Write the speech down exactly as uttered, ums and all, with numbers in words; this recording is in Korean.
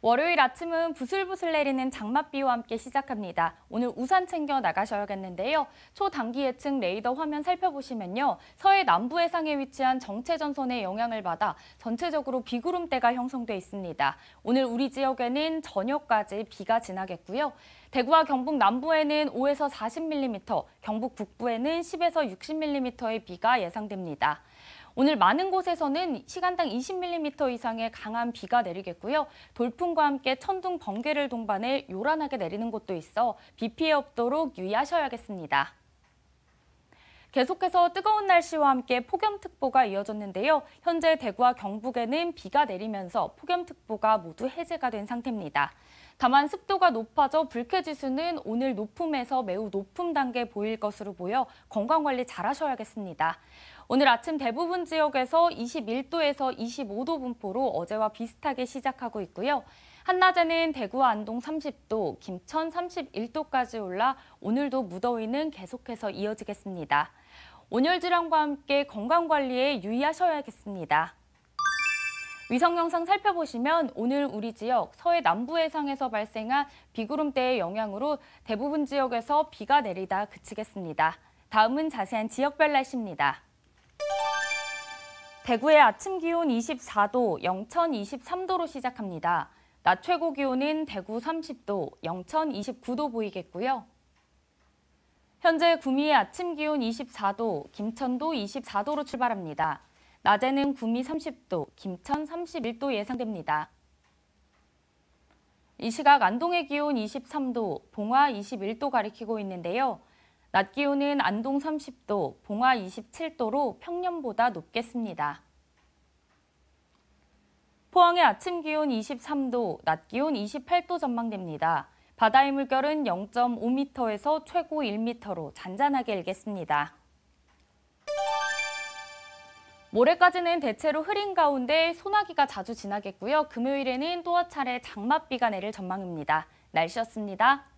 월요일 아침은 부슬부슬 내리는 장맛비와 함께 시작합니다. 오늘 우산 챙겨 나가셔야겠는데요. 초단기 예측 레이더 화면 살펴보시면요. 서해 남부 해상에 위치한 정체전선의 영향을 받아 전체적으로 비구름대가 형성돼 있습니다. 오늘 우리 지역에는 저녁까지 비가 지나겠고요. 대구와 경북 남부에는 오에서 사십 밀리미터, 경북 북부에는 십에서 육십 밀리미터의 비가 예상됩니다. 오늘 많은 곳에서는 시간당 이십 밀리미터 이상의 강한 비가 내리겠고요. 돌풍과 함께 천둥, 번개를 동반해 요란하게 내리는 곳도 있어 비 피해 없도록 유의하셔야겠습니다. 계속해서 뜨거운 날씨와 함께 폭염특보가 이어졌는데요. 현재 대구와 경북에는 비가 내리면서 폭염특보가 모두 해제가 된 상태입니다. 다만 습도가 높아져 불쾌지수는 오늘 높음에서 매우 높음 단계 보일 것으로 보여 건강관리 잘 하셔야겠습니다. 오늘 아침 대부분 지역에서 이십일 도에서 이십오 도 분포로 어제와 비슷하게 시작하고 있고요. 한낮에는 대구와 안동 삼십 도, 김천 삼십일 도까지 올라 오늘도 무더위는 계속해서 이어지겠습니다. 온열 질환과 함께 건강관리에 유의하셔야겠습니다. 위성 영상 살펴보시면 오늘 우리 지역 서해 남부 해상에서 발생한 비구름대의 영향으로 대부분 지역에서 비가 내리다 그치겠습니다. 다음은 자세한 지역별 날씨입니다. 대구의 아침 기온 이십사 도, 영천 이십삼 도로 시작합니다. 낮 최고 기온은 대구 삼십 도, 영천 이십구 도 보이겠고요. 현재 구미의 아침 기온 이십사 도, 김천도 이십사 도로 출발합니다. 낮에는 구미 삼십 도, 김천 삼십일 도 예상됩니다. 이 시각 안동의 기온 이십삼 도, 봉화 이십일 도 가리키고 있는데요. 낮 기온은 안동 삼십 도, 봉화 이십칠 도로 평년보다 높겠습니다. 포항의 아침 기온 이십삼 도, 낮 기온 이십팔 도 전망됩니다. 바다의 물결은 영 점 오 미터에서 최고 일 미터로 잔잔하게 일겠습니다. 모레까지는 대체로 흐린 가운데 소나기가 자주 지나겠고요. 금요일에는 또 한 차례 장맛비가 내릴 전망입니다. 날씨였습니다.